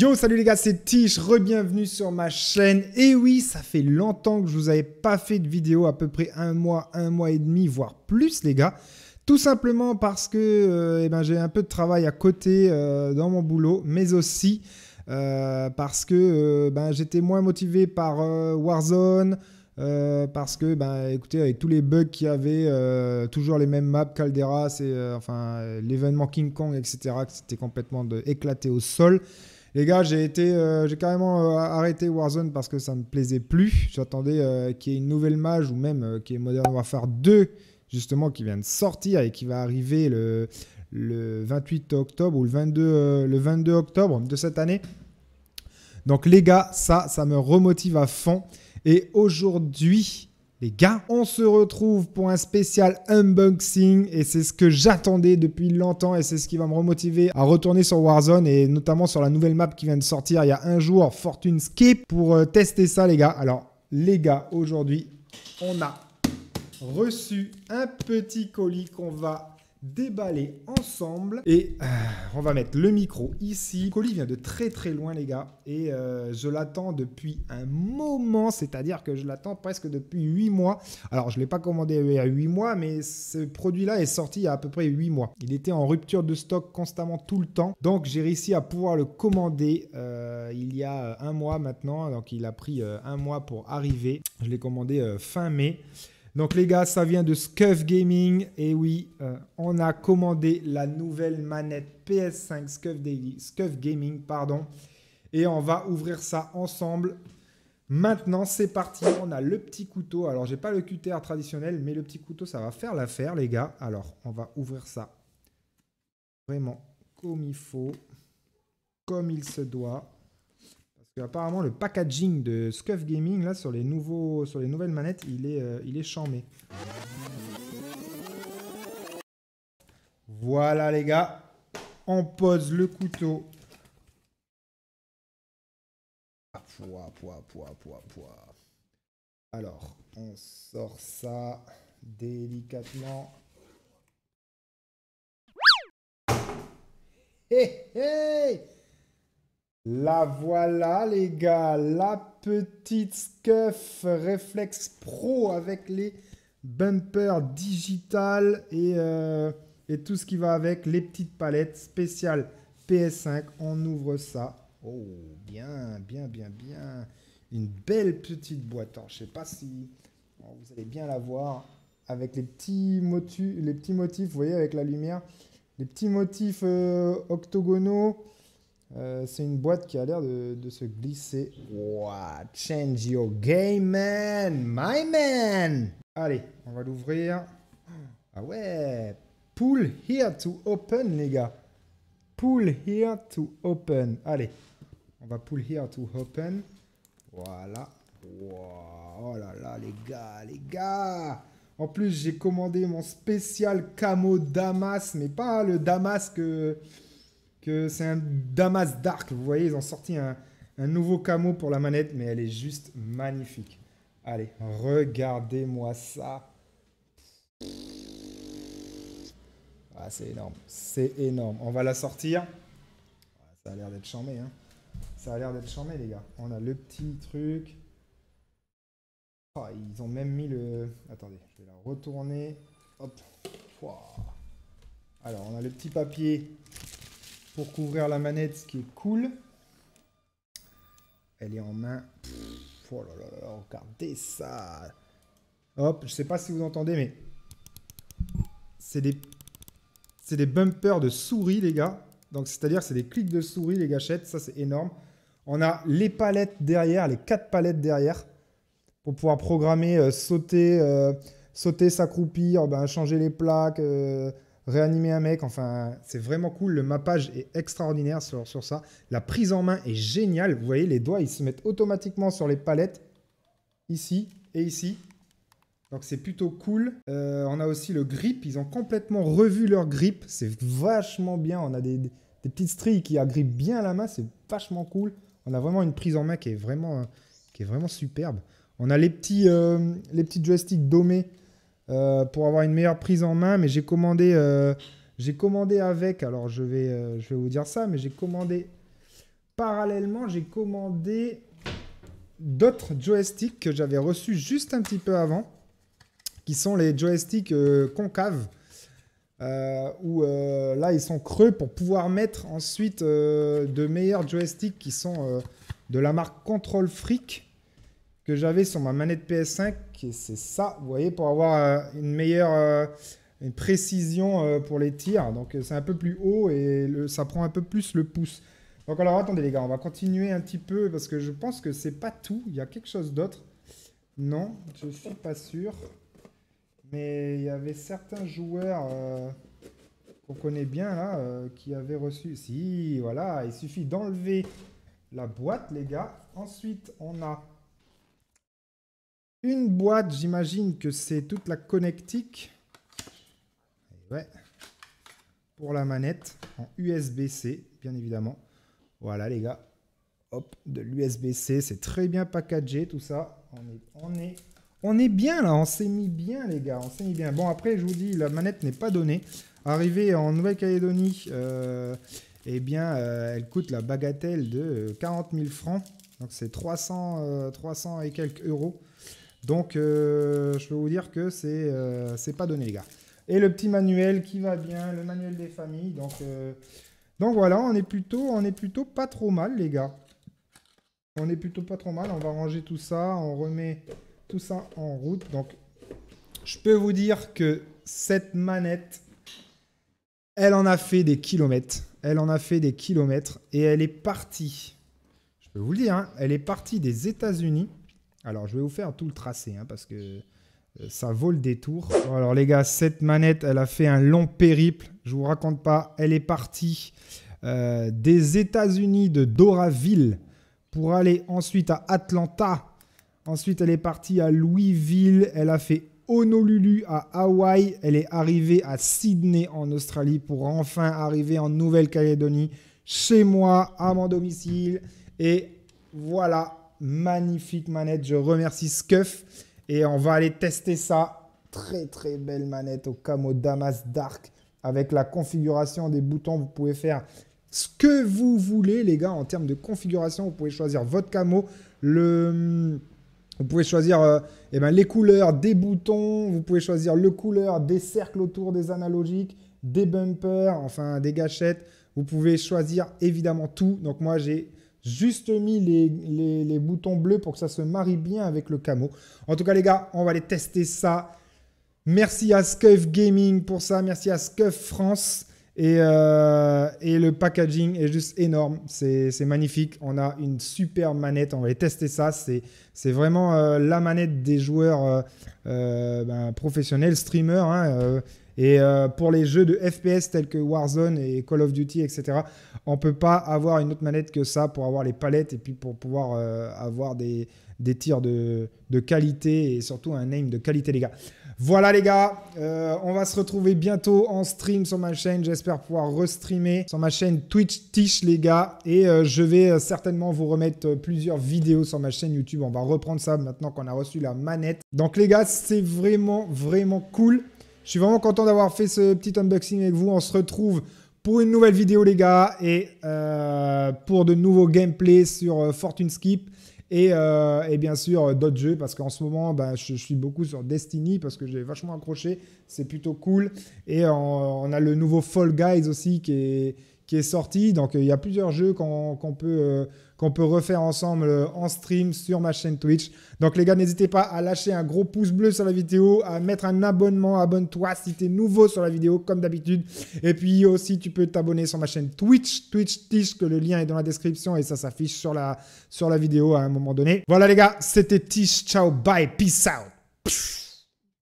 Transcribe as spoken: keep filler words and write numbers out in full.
Yo, salut les gars, c'est Tish, re-bienvenue sur ma chaîne. Et oui, ça fait longtemps que je vous avais pas fait de vidéo, à peu près un mois, un mois et demi, voire plus les gars. Tout simplement parce que euh, eh ben, j'ai un peu de travail à côté euh, dans mon boulot, mais aussi euh, parce que euh, ben, j'étais moins motivé par euh, Warzone, euh, parce que, ben, écoutez, avec tous les bugs qu'il y avait, euh, toujours les mêmes maps, Caldera, c'est euh, enfin l'événement King Kong, et cetera, que c'était complètement de, éclaté au sol. Les gars, j'ai été, euh, j'ai carrément euh, arrêté Warzone parce que ça me plaisait plus. J'attendais euh, qu'il y ait une nouvelle mage ou même euh, qu'il y ait Modern Warfare deux, justement, qui vient de sortir et qui va arriver le, le vingt-huit octobre ou le vingt-deux, euh, le vingt-deux octobre de cette année. Donc les gars, ça, ça me remotive à fond. Et aujourd'hui, les gars, on se retrouve pour un spécial unboxing et c'est ce que j'attendais depuis longtemps et c'est ce qui va me remotiver à retourner sur Warzone et notamment sur la nouvelle map qui vient de sortir il y a un jour, Fortune Skip, pour euh, tester ça les gars. Alors les gars, aujourd'hui, on a reçu un petit colis qu'on va déballer ensemble et euh, on va mettre le micro ici. Le colis vient de très très loin les gars et euh, je l'attends depuis un moment, c'est-à-dire que je l'attends presque depuis huit mois. Alors je ne l'ai pas commandé il y a huit mois, mais ce produit-là est sorti il y a à peu près huit mois. Il était en rupture de stock constamment tout le temps, donc j'ai réussi à pouvoir le commander euh, il y a un mois maintenant, donc il a pris euh, un mois pour arriver. Je l'ai commandé euh, fin mai. Donc les gars, ça vient de Scuf Gaming. Et oui, euh, on a commandé la nouvelle manette P S cinq Scuf, Daily, Scuf Gaming. Pardon. Et on va ouvrir ça ensemble. Maintenant, c'est parti. On a le petit couteau. Alors, j'ai pas le cutter traditionnel, mais le petit couteau, ça va faire l'affaire, les gars. Alors, on va ouvrir ça vraiment comme il faut, comme il se doit. Apparemment le packaging de Scuf Gaming là sur les nouveaux sur les nouvelles manettes il est euh, il est charmé. Voilà les gars, on pose le couteau. Ah, pouah, pouah, pouah, pouah, pouah. Alors on sort ça délicatement. Hé hé! La voilà les gars, la petite Scuf Reflex Pro avec les bumpers digital et, euh, et tout ce qui va avec, les petites palettes spéciales P S cinq. On ouvre ça. Oh, bien, bien, bien, bien. Une belle petite boîte. Alors, je ne sais pas si oh, vous allez bien la voir avec les petits motifs, les petits motifs, vous voyez, avec la lumière. Les petits motifs euh, octogonaux. Euh, c'est une boîte qui a l'air de, de se glisser. Wow, change your game, man, my man. Allez, on va l'ouvrir. Ah ouais, pull here to open, les gars. Pull here to open. Allez, on va pull here to open. Voilà. Wow, oh là là, les gars, les gars. En plus, j'ai commandé mon spécial camo Damas, mais pas le Damas que... que c'est un Damas Dark. Vous voyez, ils ont sorti un, un nouveau camo pour la manette, mais elle est juste magnifique. Allez, regardez-moi ça. Ah, c'est énorme. C'est énorme. On va la sortir. Ça a l'air d'être charmé, hein. Ça a l'air d'être charmé, les gars. On a le petit truc. Oh, ils ont même mis le... Attendez, je vais la retourner. Hop. Alors, on a le petit papier pour couvrir la manette, ce qui est cool. Elle est en main. Pff, oh là là là, regardez ça. Hop, je sais pas si vous entendez, mais c'est des, c'est des bumpers de souris, les gars. Donc, c'est-à-dire, c'est des clics de souris, les gâchettes. Ça, c'est énorme. On a les palettes derrière, les quatre palettes derrière, pour pouvoir programmer, euh, sauter, euh, sauter, s'accroupir, ben, changer les plaques, euh, réanimer un mec, enfin, c'est vraiment cool. Le mappage est extraordinaire sur, sur ça. La prise en main est géniale. Vous voyez, les doigts, ils se mettent automatiquement sur les palettes, ici et ici. Donc, c'est plutôt cool. Euh, on a aussi le grip. Ils ont complètement revu leur grip. C'est vachement bien. On a des, des, des petites stries qui agrippent bien la main. C'est vachement cool. On a vraiment une prise en main qui est vraiment, qui est vraiment superbe. On a les petits, euh, les petits joysticks domés. Euh, pour avoir une meilleure prise en main, mais j'ai commandé, euh, j'ai commandé avec, alors je vais, euh, je vais vous dire ça, mais j'ai commandé parallèlement, j'ai commandé d'autres joysticks que j'avais reçus juste un petit peu avant, qui sont les joysticks euh, concaves, euh, où euh, là, ils sont creux pour pouvoir mettre ensuite euh, de meilleurs joysticks qui sont euh, de la marque Control Freak, que j'avais sur ma manette P S cinq, et c'est ça, vous voyez, pour avoir euh, une meilleure euh, une précision euh, pour les tirs. Donc c'est un peu plus haut et le, ça prend un peu plus le pouce. Donc alors attendez les gars, on va continuer un petit peu parce que je pense que c'est pas tout. Il y a quelque chose d'autre. Non, je suis pas sûr. Mais il y avait certains joueurs euh, qu'on connaît bien là euh, qui avaient reçu. Si, voilà, il suffit d'enlever la boîte les gars. Ensuite, on a une boîte, j'imagine que c'est toute la connectique. Ouais. Pour la manette en U S B C, bien évidemment. Voilà les gars, hop, de l'U S B C, c'est très bien packagé tout ça. On est, on est, on est bien là, on s'est mis bien les gars, on s'est mis bien. Bon après je vous dis, la manette n'est pas donnée. Arrivée en Nouvelle-Calédonie, euh, eh bien euh, elle coûte la bagatelle de quarante mille francs. Donc c'est trois cents, euh, trois cents et quelques euros. Donc euh, je peux vous dire que c'est euh, c'est pas donné les gars. Et le petit manuel qui va bien, le manuel des familles, donc... Euh, Donc voilà, on est plutôt, on est plutôt pas trop mal, les gars. On est plutôt pas trop mal. On va ranger tout ça. On remet tout ça en route. Donc, je peux vous dire que cette manette, elle en a fait des kilomètres. Elle en a fait des kilomètres. Et elle est partie. Je peux vous le dire, hein, elle est partie des États-Unis. Alors, je vais vous faire tout le tracé, hein, parce que ça vaut le détour. Bon, alors les gars, cette manette, elle a fait un long périple. Je vous raconte pas. Elle est partie euh, des États-Unis, de Doraville, pour aller ensuite à Atlanta. Ensuite, elle est partie à Louisville. Elle a fait Honolulu à Hawaï. Elle est arrivée à Sydney en Australie pour enfin arriver en Nouvelle-Calédonie, chez moi, à mon domicile. Et voilà, magnifique manette. Je remercie Scuf. Et on va aller tester ça. Très très belle manette au camo Damas Dark. Avec la configuration des boutons, vous pouvez faire ce que vous voulez les gars en termes de configuration. Vous pouvez choisir votre camo. Le... Vous pouvez choisir euh, eh ben, les couleurs des boutons. Vous pouvez choisir le couleur des cercles autour des analogiques, des bumpers, enfin des gâchettes. Vous pouvez choisir évidemment tout. Donc moi j'ai... juste mis les, les, les boutons bleus pour que ça se marie bien avec le camo. En tout cas, les gars, on va aller tester ça. Merci à Scuf Gaming pour ça. Merci à Scuf France. Et, euh, et le packaging est juste énorme. C'est magnifique. On a une super manette. On va aller tester ça. C'est vraiment euh, la manette des joueurs euh, euh, ben, professionnels, streamers. Hein, euh, Et euh, pour les jeux de F P S tels que Warzone et Call of Duty, et cetera, on ne peut pas avoir une autre manette que ça pour avoir les palettes et puis pour pouvoir euh, avoir des, des tirs de, de qualité et surtout un aim de qualité, les gars. Voilà, les gars. Euh, on va se retrouver bientôt en stream sur ma chaîne. J'espère pouvoir restreamer sur ma chaîne Twitch Tish, les gars. Et euh, je vais euh, certainement vous remettre euh, plusieurs vidéos sur ma chaîne YouTube. On va reprendre ça maintenant qu'on a reçu la manette. Donc, les gars, c'est vraiment, vraiment cool. Je suis vraiment content d'avoir fait ce petit unboxing avec vous. On se retrouve pour une nouvelle vidéo, les gars, et euh, pour de nouveaux gameplays sur euh, Fortune Skip et, euh, et bien sûr euh, d'autres jeux, parce qu'en ce moment, bah, je, je suis beaucoup sur Destiny parce que j'ai vachement accroché. C'est plutôt cool. Et on, on a le nouveau Fall Guys aussi qui est, qui est sorti. Donc, il y a plusieurs jeux qu'on qu'on peut... Euh, qu'on peut refaire ensemble en stream sur ma chaîne Twitch. Donc les gars, n'hésitez pas à lâcher un gros pouce bleu sur la vidéo, à mettre un abonnement, abonne-toi si tu es nouveau sur la vidéo comme d'habitude. Et puis aussi, tu peux t'abonner sur ma chaîne Twitch, Twitch Tish, que le lien est dans la description et ça s'affiche sur la, sur la vidéo à un moment donné. Voilà les gars, c'était Tish, ciao, bye, peace out. Pfff.